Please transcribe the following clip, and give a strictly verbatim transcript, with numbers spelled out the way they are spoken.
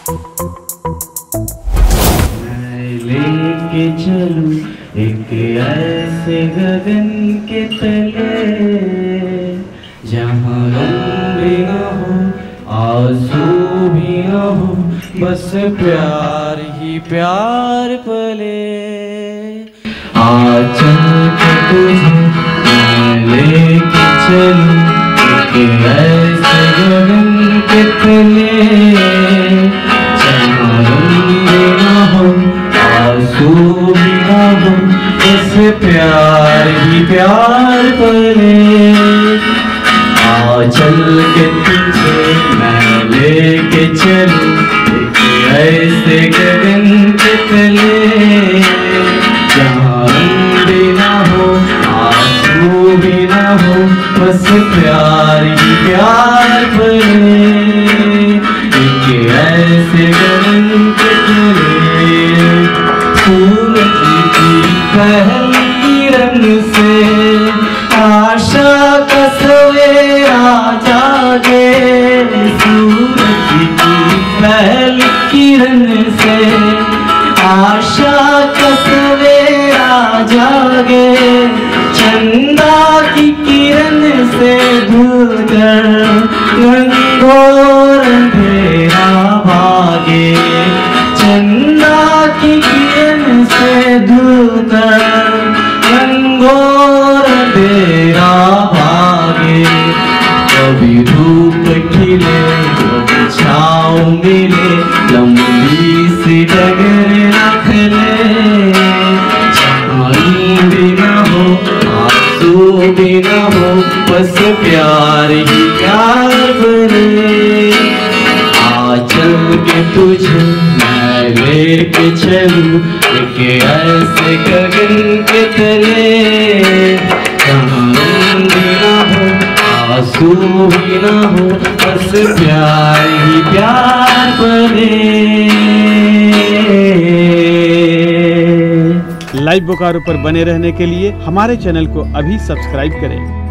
मैं लेके चलूं एक ऐसे गगन के तले, जहाँ गम भी न हो आंसू भी न हो, बस प्यार ही प्यार पले। आज चल के तुझे मैं लेके चलूं एक ऐसे गगन के तले, जहाँ गम भी न हो आंसू भी न हो, बस प्यार ही प्यार पले। आ चल के तुझे मैं लेके चलूं एक ऐसे गगन के तले, जहाँ रंग भी ना हो आंसू भी ना हो, बस प्यार ही प्यार पले। एक ऐसे गगन के तले, सूरज की पहली किरण से आशा का सवेरा जागे, सूरज की पहली किरण से आशा का सवेरा जागे, चंदा की किरण से धुलकर घनघोर अंधेरा भागे, चंदा की किरण से धुलकर घनघोर अंधेरा भागे। कभी धूप खिले कभी छाँव मिले, लंबी सी डगर न खले, जहाँ रंग भी न हो आंसू भी न हो, बस प्यार ही प्यार बने। आ चल के तुझे मैं लेके चलूं एक ऐसे गगन के तले, जहाँ रंग भी न हो आंसू भी न हो, बस प्यार ही प्यार बने। लाइव बोकारो पर बने रहने के लिए हमारे चैनल को अभी सब्सक्राइब करें।